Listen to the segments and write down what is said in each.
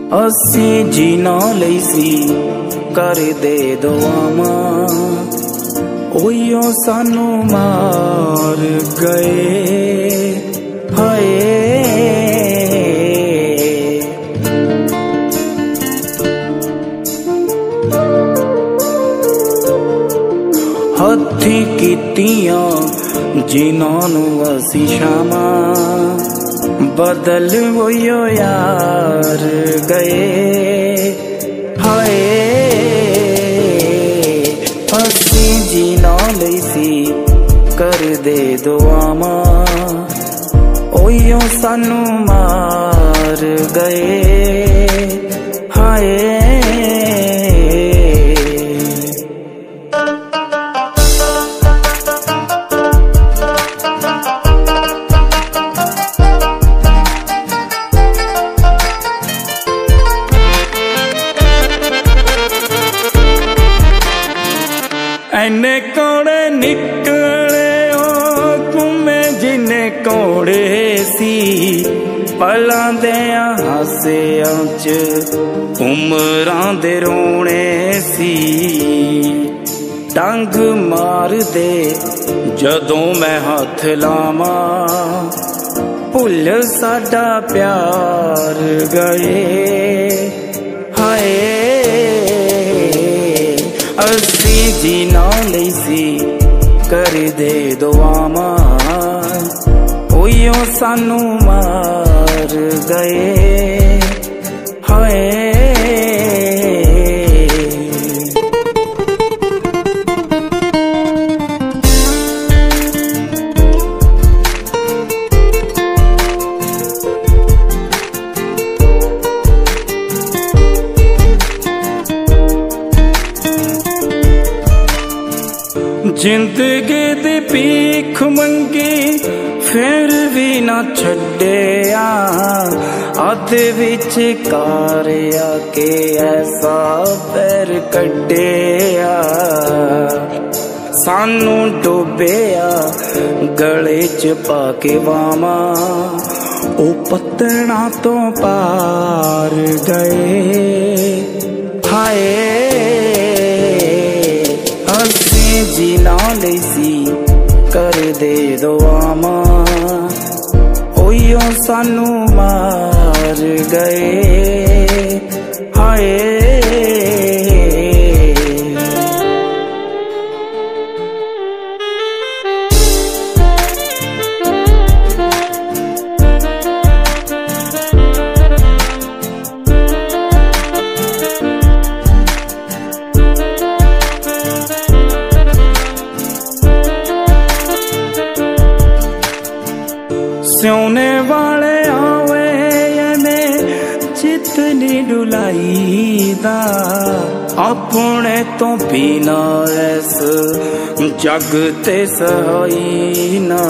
असी जीना लई सी कर दे दुआवां, ओहियो सानू मार गए। हाय हथी कीतियां जिन्हां नू असी शामां, बदल ओहियो यार गए। हाय असी जीना लई सी कर दे दुआवां, ओहियो सानू मार गए। हाय एने कोड़े निकले घूमे जिन्ने कोड़े सी, पलां दे हासियां च उमरां दे रोने सी। डंग मार दे जदों मैं हथ लावां, भुल साडा प्यार गए। हाय असी जीना लई सी कर दे दुआवां, ओहियो सानू मार गए। हाय जिंदगी दी भीख मंगी फिर भी ना छड्डिया, अध विच कार आके ऐसा पैर कड्डिया। सानू डुबिया गले च पाके वावां, ओ पत्तना तो पार गए। हाय जीना लई सी कर दे दुआवां, ओहियो सानू मार गए। हाय सोने वाले आवे ने चितनी डुलाई दा, अपने तो बिना ऐस जग ते सहाई ना।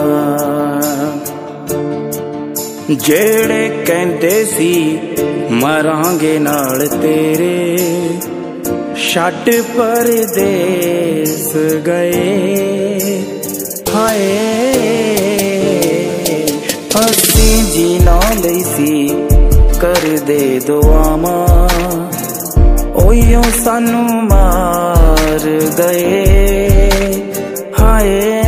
जेड़े कहंदे सी मरांगे नाल तेरे, छड्ड परदेस गए। हाय असी जीना लई सी कर दे दुआवां, ओहियो सानू मार गए। हाय